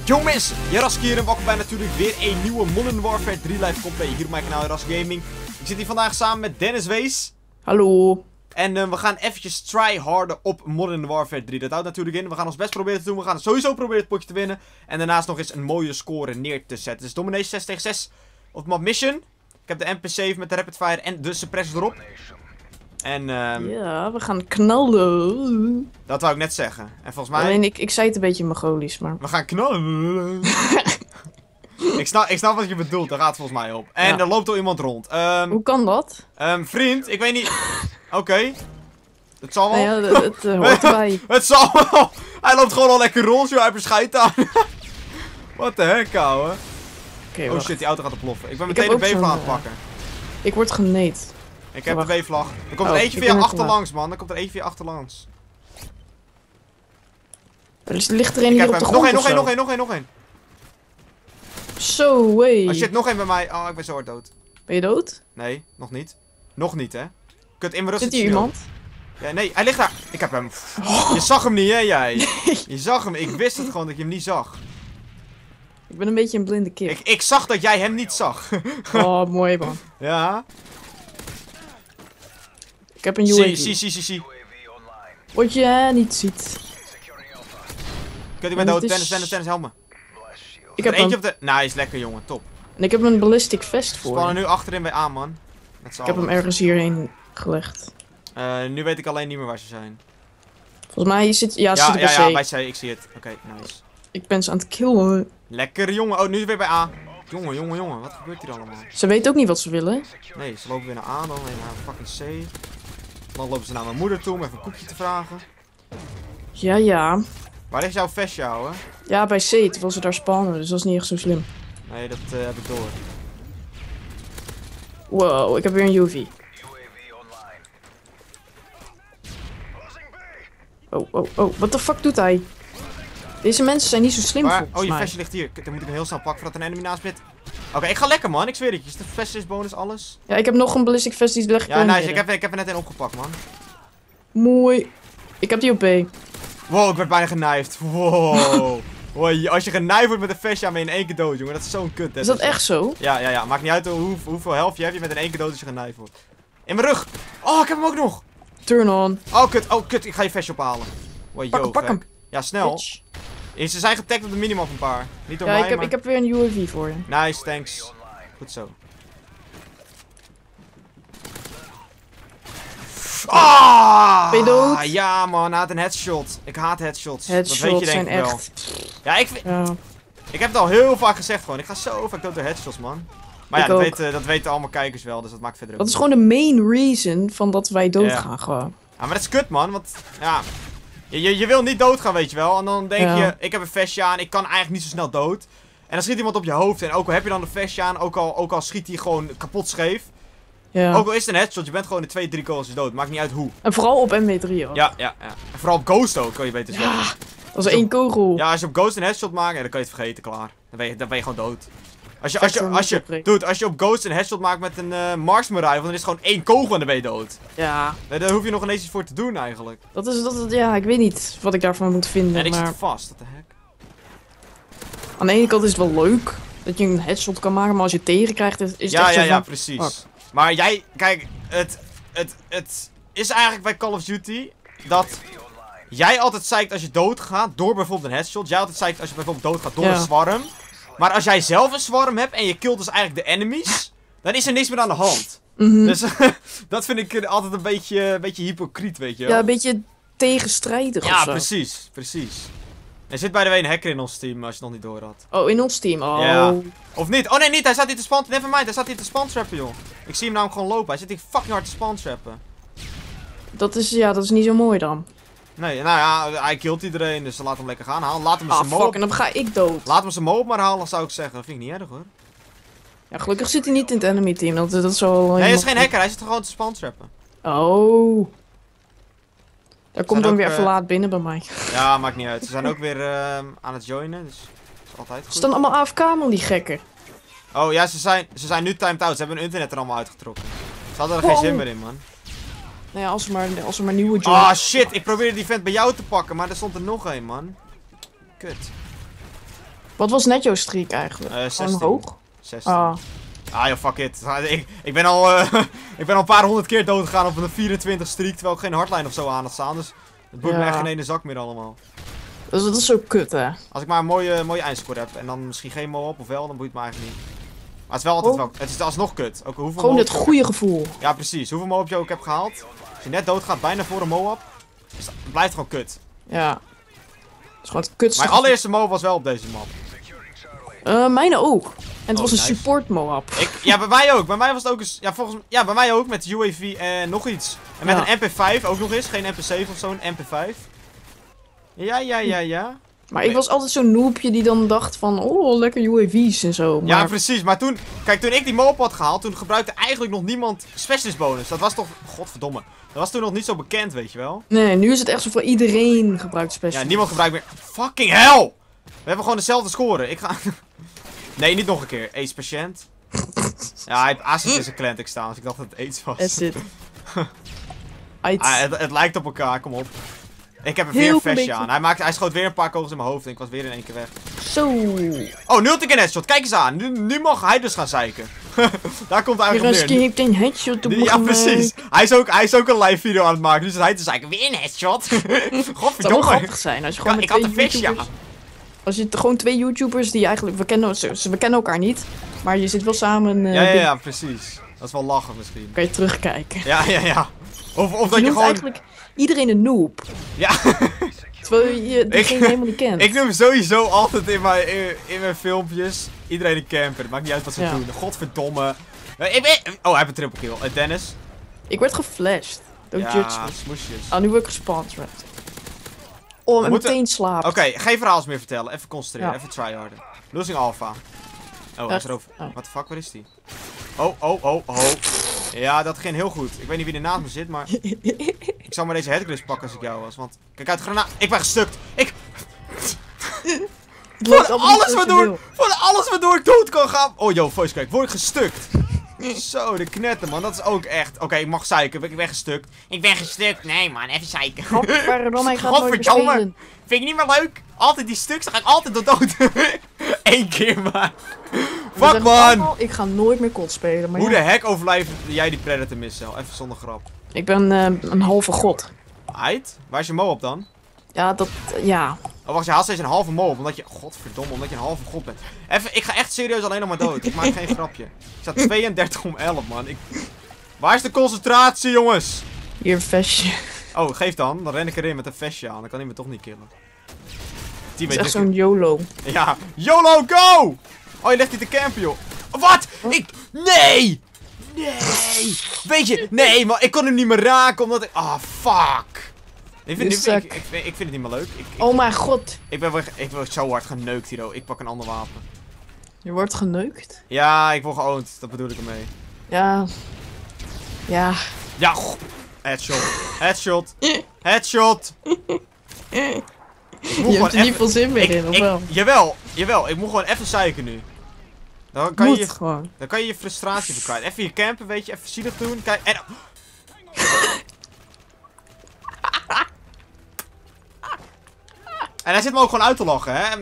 Jongens, Jerask hier en welkom bij natuurlijk weer een nieuwe Modern Warfare 3 live gameplay hier op mijn kanaal Jerask Gaming. Ik zit hier vandaag samen met Dennis Wees. Hallo. En we gaan eventjes tryharden op Modern Warfare 3. Dat houdt natuurlijk in, we gaan ons best proberen te doen. We gaan sowieso proberen het potje te winnen. En daarnaast nog eens een mooie score neer te zetten. Dus Domination 6 tegen 6 op map Mission. Ik heb de MP7 met de Rapid Fire en de Suppressor erop. En ja, we gaan knallen. dat wou ik net zeggen. En volgens mij... Alleen ik zei het een beetje Mongolisch, maar... We gaan knallen. ik snap wat je bedoelt, daar gaat het volgens mij op. En Ja. er loopt al iemand rond. Hoe kan dat? Vriend, ik weet niet... Oké. Het zal wel... Nou ja, het hoort erbij. Het zal wel... Hij loopt gewoon al lekker rond, joh. Hij heeft er scheid aan. What the heck, ouwe. Okay, Oh shit, die auto gaat ontploffen. Ik ben Ik meteen heb de ook B-vlag aan zo'n, het pakken. Ik word geneed. Ik heb wacht. de B-vlag. Er komt Oh, er eentje ik via ben er achterlangs, man. Er komt er eentje via achterlangs. Er ligt er een Ik hier heb op de hem. grond Nog één. Zo, wey. Er zit nog één bij mij. Oh, ik ben zo hard dood. Ben je dood? Nee, nog niet. Nog niet, hè. Kut, in mijn rust. Zit hier iemand? Ja, nee, hij ligt daar. Ik heb hem. Je zag hem niet, hè, jij? Je zag hem. Ik wist het gewoon dat je hem niet zag. Ik ben een beetje een blinde kip. Ik zag dat jij hem niet zag. Oh, mooi man. Ja. Ik heb een UAV. Zie. Wat je niet ziet. Kut, ik ben En dood. het is- Dennis, help me. Ik Er heb, eentje een... op de... Nice, lekker, jongen. Top. en ik heb een ballistic vest voor. Spannen nu achterin bij A, man. Met z'n Ik heb hem allen. ergens hierheen gelegd. Nu weet ik alleen niet meer waar ze zijn. Volgens mij zit... Ja, ze Ja, zitten ja, bij C. bij C. Ik zie het. Oké, nice. Ik ben ze aan het killen. Lekker, jongen. Oh, nu weer bij A. Jongen. Wat gebeurt hier allemaal? Ze weten ook niet wat ze willen. Nee, ze lopen weer naar A, dan weer naar fucking C. Dan lopen ze naar mijn moeder toe om even een koekje te vragen. Ja. Waar ligt jouw vestje, ouwe? Ja, bij C, terwijl ze daar spannen, dus dat is niet echt zo slim. Nee, dat heb ik door. Wow, ik heb weer een UV. Oh, what the fuck doet hij? Deze mensen zijn niet zo slim Waar? volgens Oh, je mij. vestje ligt hier. Dan moet ik hem heel snel pakken voordat een enemy naast zit. Oké, ik ga lekker, man. Ik zweer het je. Is de vest is bonus, alles? Ja, ik heb nog een ballistic vest die ligt Ja, nice. Ik heb er net een opgepakt, man. Mooi. Ik heb die op B. Wow, ik werd bijna genijfd. Wow. Wow, als je genijfd wordt met een vestje, ben je in één keer dood, jongen. Dat is zo'n kut. Is dat echt zo? Ja. Maakt niet uit hoeveel helft je hebt. Je bent in één keer dood als je genijfd wordt. In mijn rug. Oh, ik heb hem ook nog. Turn on. Oh, kut. Ik ga je vestje ophalen. Wow, Pak hem. Ja, snel. Bitch. Ze zijn getagd op de minimap een paar. Niet door Ja, mij, maar... ik heb weer een UAV voor je. Nice, thanks. Goed zo. Ah! Ben je dood? Ja, man. Hij had een headshot. Ik haat headshots. Dat weet je Headshots denk zijn ik wel. echt... Ja, Ja. ik heb het al heel vaak gezegd gewoon. Ik ga zo vaak dood door headshots, man. Maar ja, Ik ook. dat weten allemaal kijkers wel. Dus dat maakt verder ook Dat is niet. gewoon de main reason van dat wij doodgaan gewoon. Ja, maar dat is kut, man. Want, ja... Je wil niet doodgaan, weet je wel. En dan denk Ja. je, ik heb een vestje aan. Ik kan eigenlijk niet zo snel dood. En dan schiet iemand op je hoofd. En ook al heb je dan een vestje aan. Ook al schiet hij gewoon kapot scheef. Ja. Ook al is het een headshot. Je bent gewoon in 2, 3 kogels dood. Maakt niet uit hoe. En vooral op MW3 hoor. Ja. En vooral op Ghost ook, kan je beter zeggen. Ja, dat is één kogel. Ja, als je op Ghost een headshot maakt, dan kan je het vergeten, klaar. Dan ben je gewoon dood. Als je op Ghost een headshot maakt met een marksman rifle, dan is het gewoon 1 kogel en dan ben je dood. Ja, Daar hoef je nog ineens iets voor te doen eigenlijk. ja, ik weet niet wat ik daarvan moet vinden, En ik maar zit vast, what the heck. aan de ene kant is het wel leuk dat je een headshot kan maken, maar als je het tegenkrijgt is het echt zo Ja, van, precies. fuck. Maar jij, kijk, het is eigenlijk bij Call of Duty dat jij altijd zeikt als je doodgaat door bijvoorbeeld een headshot. Jij altijd zeikt als je bijvoorbeeld doodgaat door Ja. een swarm. Maar als jij zelf een swarm hebt en je killt dus eigenlijk de enemies, dan is er niks meer aan de hand. Mhm. Dus dat vind ik altijd een beetje hypocriet, weet je wel. Ja, een beetje tegenstrijdig Ja, of zo. precies. Er zit bij de way een hacker in ons team, als je het nog niet door had. Oh, in ons team. Oh. Ja. Of niet? Oh nee, niet. Hij staat hier te spawn. Nevermind, hij staat hier te spantrappen, joh. Ik zie hem namelijk gewoon lopen. Hij zit hier fucking hard te spantrappen. Dat is niet zo mooi dan. Nee, nou ja, hij killt iedereen, dus laat hem lekker gaan. Laat hem Ah, zijn fuck, moop. en dan ga ik dood. Laat hem zijn moop maar halen, zou ik zeggen. Dat vind ik niet erg, hoor. Ja, gelukkig zit hij niet in het enemy team. Dat is wel... Nee, hij is geen hacker. Hij zit er gewoon te spantrappen. Oh. Daar komt dan ook, weer even laat binnen bij mij. Ja, maakt niet uit. Ze zijn ook weer aan het joinen, dus dat is altijd Ze goed. staan allemaal AFK, man, die gekken. Oh ja, ze zijn nu timed out. Ze hebben hun internet er allemaal uitgetrokken. Ze hadden er geen Wow. zin meer in, man. Nou ja, als er maar nieuwe jobs... Ah, shit. Ik probeerde die vent bij jou te pakken, maar er stond er nog één, man. Kut. Wat was net jouw streak eigenlijk? 16. Gewoon hoog? 16. Ah, Ah joh, fuck it. Ik ben al ik ben al een paar honderd keer dood gegaan op een 24 streak, terwijl ik geen hardline of zo aan had staan. Dus het boeit me Ja. echt geen ene zak meer allemaal. dat is zo kut, hè? Als ik maar een mooie eindscore heb en dan misschien geen mo op of wel, dan boeit me eigenlijk niet. Maar het is wel altijd wel, het is alsnog kut. Ook hoeveel Gewoon mo het goede gevoel. Ja precies, hoeveel mo-op je ook hebt gehaald. Als je net doodgaat bijna voor een mo-op, dus het blijft gewoon kut. Ja. Het is gewoon het kutste. Mijn allereerste mo was wel op deze map. Mijne ook. En het Oh, was een nice. support mo-up. Ja, bij mij ook. Bij mij was het ook eens, ja, bij mij ook met UAV en nog iets. En met Ja. een MP5 ook nog eens, geen MP7 of zo, een MP5. Ja. Maar ik was altijd zo'n noobje die dan dacht van, oh, lekker UAV's en zo. Maar Ja, precies. Maar toen, kijk, toen ik die mo-op had gehaald, toen gebruikte eigenlijk nog niemand specialist bonus. Dat was toch, godverdomme. Dat was toen nog niet zo bekend, weet je wel. nee, nu is het echt zo voor iedereen gebruikt special. Ja, niemand gebruikt meer. Fucking hell! We hebben gewoon dezelfde score. Ik ga... Nee, niet nog een keer. Ace patiënt. Ja, hij heeft acid in zijn Atlantic staan, dus ik dacht dat het AIDS was. Acid. Het lijkt op elkaar, kom op. Ik heb een Heel weer een vestje beetje. aan. Hij schoot weer een paar kogels in mijn hoofd en ik was weer in één keer weg. Zo. Oh, nu had ik een headshot. Kijk eens aan. Nu mag hij dus gaan zeiken. Daar komt het eigenlijk op Piranski neer. heeft een headshot op me Ja, precies. gemaakt. Hij is ook een live video aan het maken. Dus hij te zeiken. Weer een headshot. Het zou wel Godverdomme. grappig zijn als je gewoon Ik met had twee een vestje aan. YouTubers... Als je gewoon twee YouTubers die eigenlijk... We kennen elkaar niet. Maar je zit wel samen... Ja, precies. Dat is wel lachen misschien. Kan je terugkijken. Ja. Of Je dat je noemt gewoon... eigenlijk iedereen een noob. Ja. Terwijl je diegene helemaal niet kent. Ik noem sowieso altijd in mijn filmpjes iedereen een camper. Het maakt niet uit wat ze Ja. doen. Godverdomme. Oh, hij heeft een triple kill. Dennis. Ik werd geflasht. Don't judge me. smoesjes. Ah, nu word ik gesponsord. Oh, en moeten- meteen slapen. Oké, geen verhaals meer vertellen. Even concentreren. Ja. Even tryharden. Losing Alpha. Oh, hij is Echt? erover. Oh. What the fuck, waar is die? Oh. Ja, dat ging heel goed. Ik weet niet wie er naast me zit, maar... ik zou maar deze headgrips pakken als ik jou was. Want, kijk uit, granaat. Ik ben gestukt. Het loopt allemaal niet Alles zoals je waardoor, wil. van alles waardoor ik dood kan gaan. Oh, yo, voice crack. Word ik gestukt. Zo, de knetten, man. Dat is ook echt... Oké, ik mag zeiken. Ik ben gestukt. Ik ben gestukt. Nee, man. Even zeiken. Godverdomme, hij gaat nooit meer Godverdomme. spelen. Vind ik niet meer leuk. Altijd die stuks, dan ga ik altijd dood. Eén keer maar. We Fuck, zeggen man. allemaal, ik ga nooit meer kot spelen. Maar Hoe ja, de heck overleef jij die Predator missile? Even zonder grap. ik ben een halve god. Ait? Waar is je mo op dan? Ja, dat... Ja. Oh, wacht, je haalt steeds een halve mo op, omdat je... Godverdomme, omdat je een halve god bent. Even, ik ga echt serieus alleen nog maar dood. Ik maak geen grapje. Ik sta 32 om 11, man. Waar is de concentratie, jongens? Hier, vestje. Oh, geef dan. Dan ren ik erin met een vestje aan. Dan kan hij me toch niet killen. Het is echt zo'n YOLO. Ja. YOLO, go! Oh, je legt hier te campen, joh. Wat? Nee! Nee! Weet je, nee, maar ik kon hem niet meer raken, omdat ik... Ah, fuck! Ik vind, You ik vind het niet meer leuk. Oh mijn god. Ik word zo hard geneukt hier, oh. Ik pak een ander wapen. Je wordt geneukt. Ja, ik word geowned. Dat bedoel ik ermee. Ja. Ja. Ja, headshot. Headshot. Headshot. Je hebt er niet veel zin meer in, of wel? Jawel. Ik moet gewoon even zeiken nu. Dan Moet gewoon. kan je je frustratie even kwijt. Even je campen, weet je. Even zielig doen. Kijk, en... En hij zit me ook gewoon uit te lachen, hè.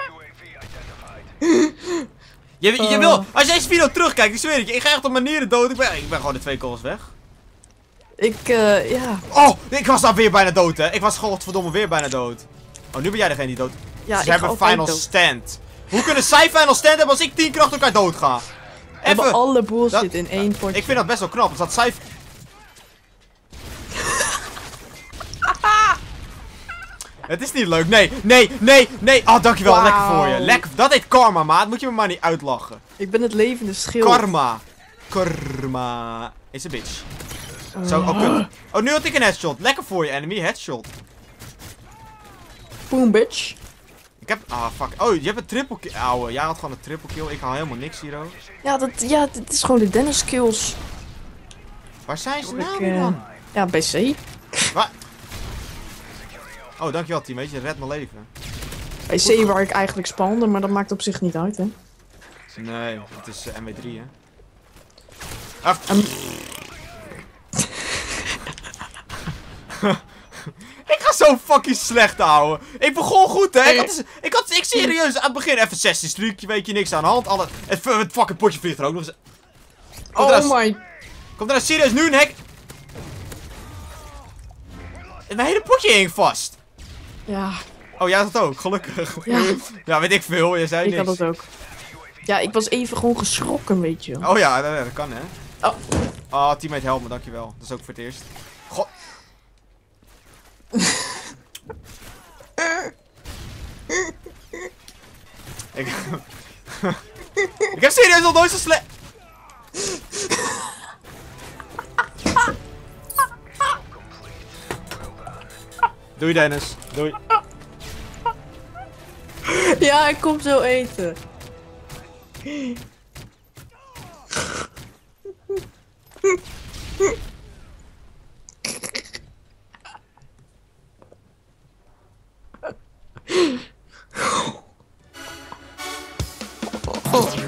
Je wil... Als je deze video terugkijkt, ik zweer het je. Ik ga echt op manieren dood. Ik ben gewoon de 2 calls weg. Ja. Oh, ik was daar weer bijna dood, hè. Ik was godverdomme weer bijna dood. Oh, nu ben jij degene die dood... Ja, Ze ik ga hebben altijd final dood. stand. Hoe kunnen zij final stand hebben als ik 10 keer achter elkaar dood ga? We hebben Even... alle bullshit dat- in één potje. Ik vind dat best wel knap. Dus dat zij... Het is niet leuk. Nee. Oh, dankjewel. Wauw. Lekker voor je. Lekker. Dat heet karma, maat. Moet je me maar niet uitlachen. Ik ben het levende schild. Karma. Is een bitch. Zo, oh kut. Oh, nu had ik een headshot. Lekker voor je, enemy. Headshot. Boom, bitch. Ik heb... Ah, fuck. Oh, je hebt een triple kill. Ouwe, jij had gewoon een triple kill. Ik haal helemaal niks hier, oh. Ja, dit is gewoon de Dennis skills. Waar zijn ze Ik, nou weer dan? Ja, bij C. Waar? Oh, dankjewel, teammate. Je redt mijn leven. Bij C waar ik eigenlijk spande, maar dat maakt op zich niet uit, hè. Nee, het is MW3, hè. Ah, ik ga zo fucking slecht houden. Ik begon goed, hè. Ik serieus, aan het begin even 16 trucje, weet je, niks aan de hand. Het fucking potje vliegt er ook nog eens. Oh my... Komt er nou serieus nu een hek? Mijn hele potje hing vast. Ja. Oh, jij had het ook, gelukkig. Ja. Ja, weet ik veel, je zei Ik niks. had het ook. Ja, ik was even gewoon geschrokken, weet je. Oh ja, dat kan hè. Oh. Oh, teammate help me, dankjewel. Dat is ook voor het eerst. God. ik... ik heb serieus nog nooit zo slecht... Doei Dennis, doei. Ja, ik kom zo eten. Oh.